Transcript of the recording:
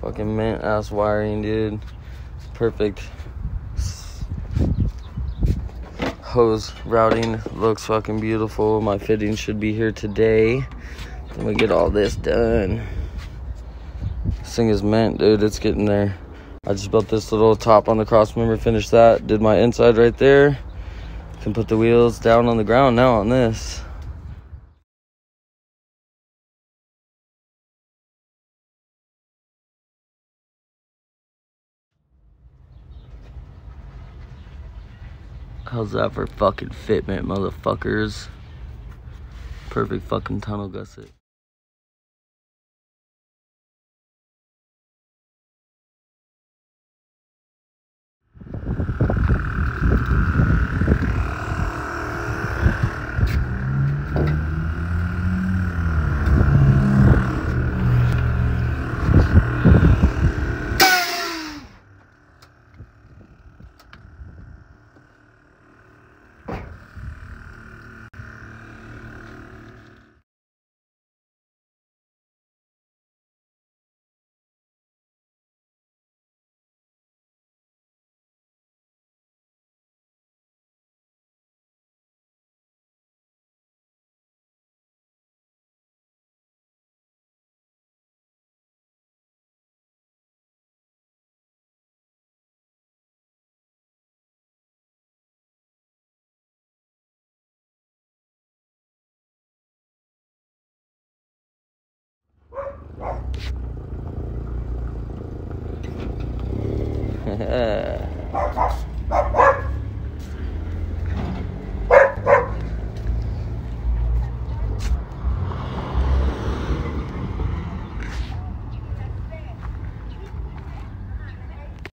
Fucking mint ass wiring, dude. Perfect. Hose routing looks fucking beautiful. My fitting should be here today. Then we get all this done. This thing is mint, dude. It's getting there. I just built this little top on the cross member, finished that, did my inside right there. Can put the wheels down on the ground now on this. How's that for fucking fitment, motherfuckers? Perfect fucking tunnel gusset.